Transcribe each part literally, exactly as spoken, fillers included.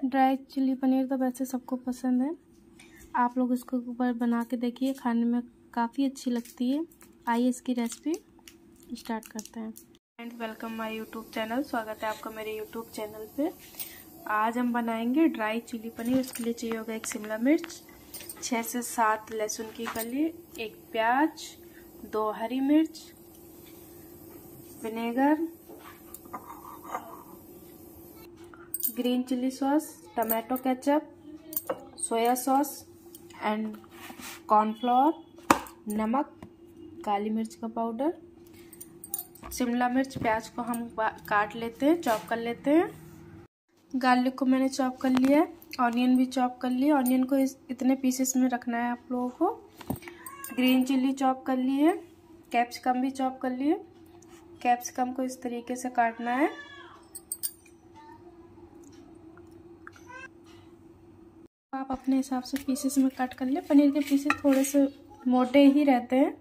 Dry chilli paneer तो वैसे सबको पसंद है। आप लोग इसको एक बार बना के देखिए, खाने में काफ़ी अच्छी लगती है। आइए इसकी रेसिपी स्टार्ट करते हैं। And welcome my YouTube channel. स्वागत है आपका मेरे यूट्यूब चैनल पे। आज हम बनाएंगे ड्राई चिली पनीर। उसके लिए चाहिए होगा एक शिमला मिर्च, छः से सात लहसुन की कली, एक प्याज, दो हरी मिर्च, vinegar, green chili sauce, tomato ketchup, soya sauce and cornflour, नमक, काली मिर्च का पाउडर। शिमला मिर्च प्याज को हम काट लेते हैं, चॉप कर लेते हैं। गार्लिक को मैंने चॉप कर लिया है, ऑनियन भी चॉप कर लिया। ऑनियन को इस इतने पीसेस में रखना है आप लोगों को। ग्रीन चिली चॉप कर ली है, कैप्सिकम भी चॉप कर लिए। कैप्सिकम को इस तरीके से काटना है। आप अपने हिसाब से पीसेस में कट कर ले। पनीर के पीसेस थोड़े से मोटे ही रहते हैं।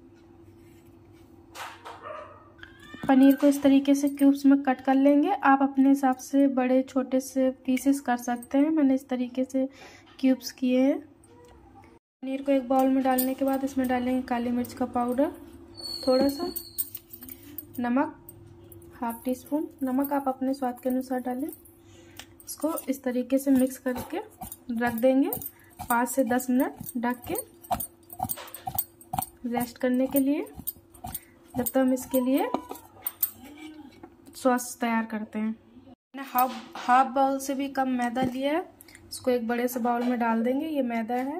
पनीर को इस तरीके से क्यूब्स में कट कर लेंगे। आप अपने हिसाब से बड़े छोटे से पीसेस कर सकते हैं। मैंने इस तरीके से क्यूब्स किए हैं। पनीर को एक बाउल में डालने के बाद इसमें डालेंगे काली मिर्च का पाउडर, थोड़ा सा नमक, हाफ टी स्पून नमक आप अपने स्वाद के अनुसार डालें। इसको इस तरीके से मिक्स करके रख देंगे पाँच से दस मिनट ढक के रेस्ट करने के लिए, जब तक हम इसके लिए सॉस तैयार करते हैं। मैंने हाफ हाफ बाउल से भी कम मैदा लिया है। इसको एक बड़े से बाउल में डाल देंगे। ये मैदा है।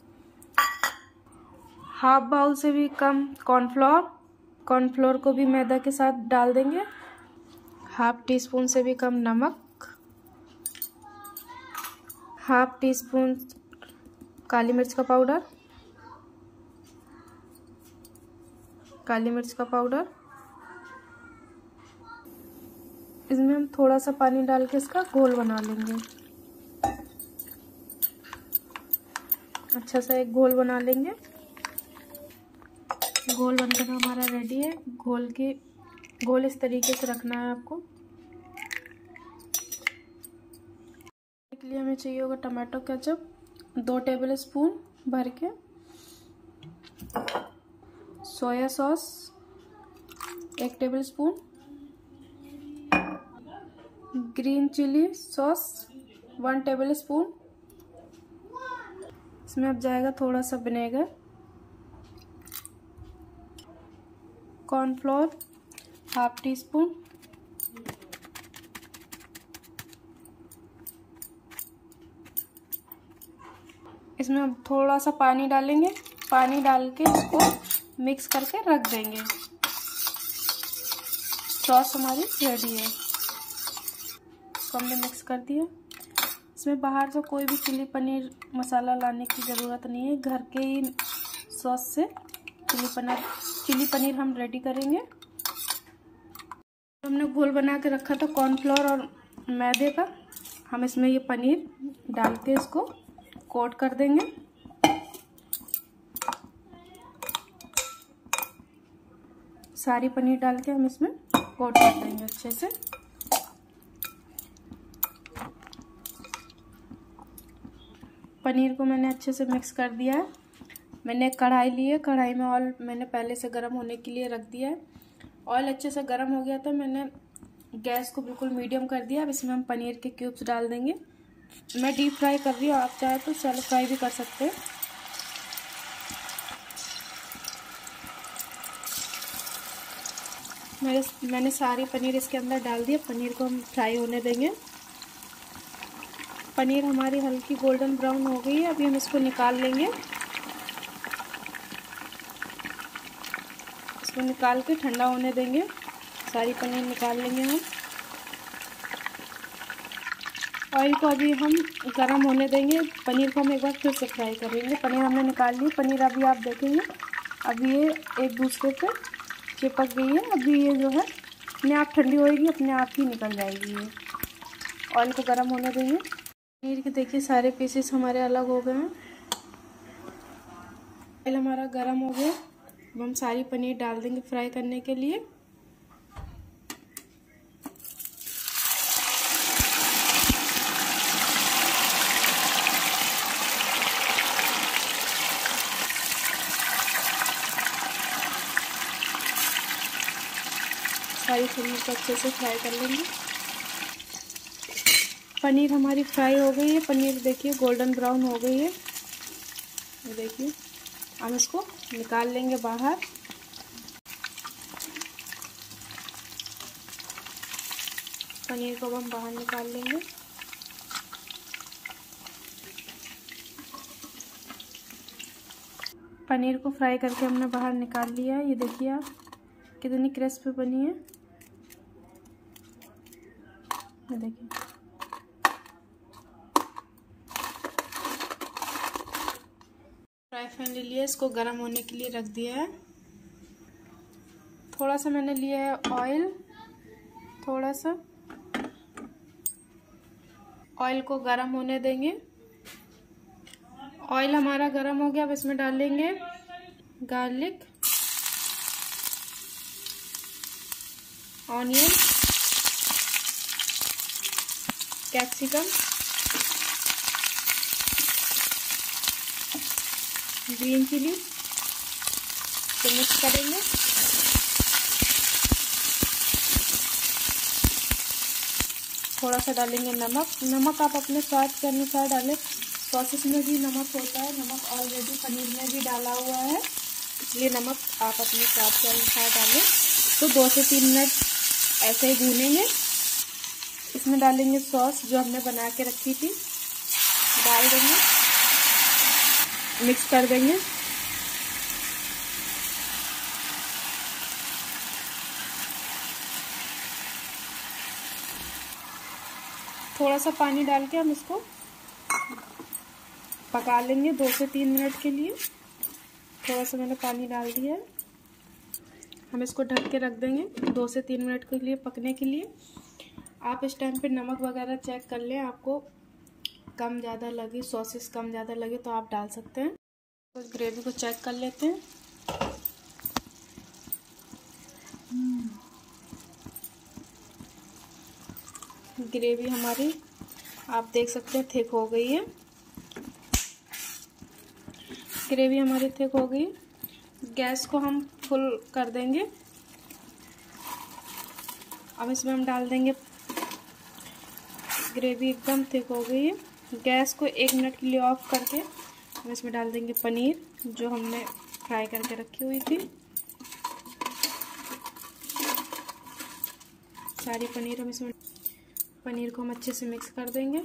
हाफ बाउल से भी कम कॉर्नफ्लोर, कॉर्नफ्लोर को भी मैदा के साथ डाल देंगे। हाफ टी स्पून से भी कम नमक, हाफ टी स्पून काली मिर्च का पाउडर, काली मिर्च का पाउडर। इसमें हम थोड़ा सा पानी डाल के इसका घोल बना लेंगे। अच्छा सा एक घोल बना लेंगे। घोल बनकर हमारा रेडी है। घोल की घोल इस तरीके से रखना है आपको। इसके लिए हमें चाहिए होगा टमाटो केचप, दो टेबल स्पून भर के, सोया सॉस एक table spoon, green chili sauce one table spoon. इसमें अब जाएगा थोड़ा सा vinegar, cornflour half tea spoon, इसमें अब थोड़ा सा पानी डालेंगे। पानी डाल के इसको मिक्स करके रख देंगे। सॉस हमारी रेडी है। इसको हमने मिक्स कर दिया। इसमें बाहर से कोई भी चिली पनीर मसाला लाने की ज़रूरत नहीं है। घर के ही सॉस से चिली पनीर चिली पनीर हम रेडी करेंगे। हमने घोल बना के रखा था कॉर्नफ्लोर और मैदे का। हम इसमें ये पनीर डाल के इसको कोट कर देंगे। सारी पनीर डाल के हम इसमें कोट कर देंगे अच्छे से। पनीर को मैंने अच्छे से मिक्स कर दिया है। मैंने कढ़ाई ली है। कढ़ाई में ऑयल मैंने पहले से गर्म होने के लिए रख दिया है। ऑयल अच्छे से गर्म हो गया तो मैंने गैस को बिल्कुल मीडियम कर दिया। अब इसमें हम पनीर के क्यूब्स डाल देंगे। मैं डीप फ्राई कर रही हूँ, आप चाहे तो शैलो फ्राई भी कर सकते हैं। मेरे मैंने सारी पनीर इसके अंदर डाल दिया। पनीर को हम फ्राई होने देंगे। पनीर हमारी हल्की गोल्डन ब्राउन हो गई है। अभी हम इसको निकाल लेंगे। इसको निकाल के ठंडा होने देंगे। सारी पनीर निकाल लेंगे हम। ऑयल को अभी हम गरम होने देंगे। पनीर को हम एक बार फिर से फ्राई करेंगे। पनीर हमने निकाल ली। पनीर अभी आप देखेंगे अभी ये एक दूसरे पे चिपक गई है। अभी ये जो है अपने आप ठंडी होएगी, अपने आप ही निकल जाएगी। ये ऑयल को गरम होने देंगे। पनीर के देखिए सारे पीसेस हमारे अलग हो गए हैं। ऑयल हमारा गरम हो गया। अब हम सारी पनीर डाल देंगे फ्राई करने के लिए। गाइस हम इसको अच्छे से फ्राई कर लेंगे। पनीर हमारी फ्राई हो गई है। पनीर देखिए गोल्डन ब्राउन हो गई है। ये देखिए हम इसको निकाल लेंगे बाहर। पनीर को हम बाहर निकाल लेंगे। पनीर को फ्राई करके हमने बाहर निकाल लिया है। ये देखिए आप कितनी क्रिस्पी बनी है। ये देखिए फ्राई पैन ले लिया, इसको गर्म होने के लिए रख दिया है। थोड़ा सा मैंने लिया है ऑयल, थोड़ा सा ऑयल को गर्म होने देंगे। ऑयल हमारा गर्म हो गया। अब इसमें डालेंगे garlic, onion, capsicum, green chili, तो मिक्स करेंगे। थोड़ा सा डालेंगे नमक। नमक आप अपने स्वाद के अनुसार डालें। सॉसेस में भी नमक होता है, नमक ऑलरेडी पनीर में भी डाला हुआ है, इसलिए नमक आप अपने स्वाद के अनुसार डालें। तो दो से तीन मिनट ऐसे ही भूनेंगे। इसमें डालेंगे सॉस जो हमने बना के रखी थी, डाल देंगे, मिक्स कर देंगे। थोड़ा सा पानी डाल के हम इसको पका लेंगे दो से तीन मिनट के लिए। थोड़ा सा मैंने पानी डाल दिया है। हम इसको ढक के रख देंगे दो से तीन मिनट के लिए पकने के लिए। आप इस टाइम पे नमक वगैरह चेक कर लें, आपको कम ज़्यादा लगे, सॉसेस कम ज़्यादा लगे तो आप डाल सकते हैं। तो ग्रेवी को चेक कर लेते हैं। ग्रेवी हमारी आप देख सकते हैं थिक हो गई है। ग्रेवी हमारी थिक हो गई। गैस को हम फुल कर देंगे। अब इसमें हम डाल देंगे, ग्रेवी एकदम थिक हो गई है। गैस को एक मिनट के लिए ऑफ करके हम इसमें डाल देंगे पनीर जो हमने फ्राई करके रखी हुई थी। सारी पनीर हम इसमें पनीर को हम अच्छे से मिक्स कर देंगे।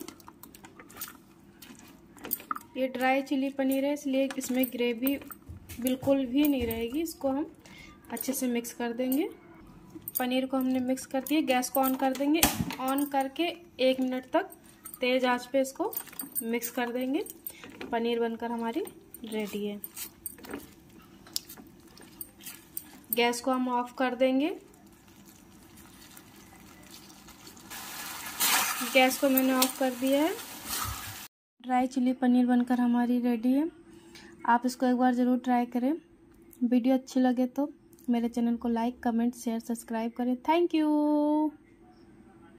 ये ड्राई चिली पनीर है, इसलिए इसमें ग्रेवी बिल्कुल भी नहीं रहेगी। इसको हम अच्छे से मिक्स कर देंगे। पनीर को हमने मिक्स कर दिया। गैस को ऑन कर देंगे। ऑन करके एक मिनट तक तेज आंच पे इसको मिक्स कर देंगे। पनीर बनकर हमारी रेडी है। गैस को हम ऑफ कर देंगे। गैस को मैंने ऑफ कर दिया है। ड्राई चिली पनीर बनकर हमारी रेडी है। आप इसको एक बार ज़रूर ट्राई करें। वीडियो अच्छी लगे तो मेरे चैनल को लाइक, कमेंट, शेयर, सब्सक्राइब करें। Thank you.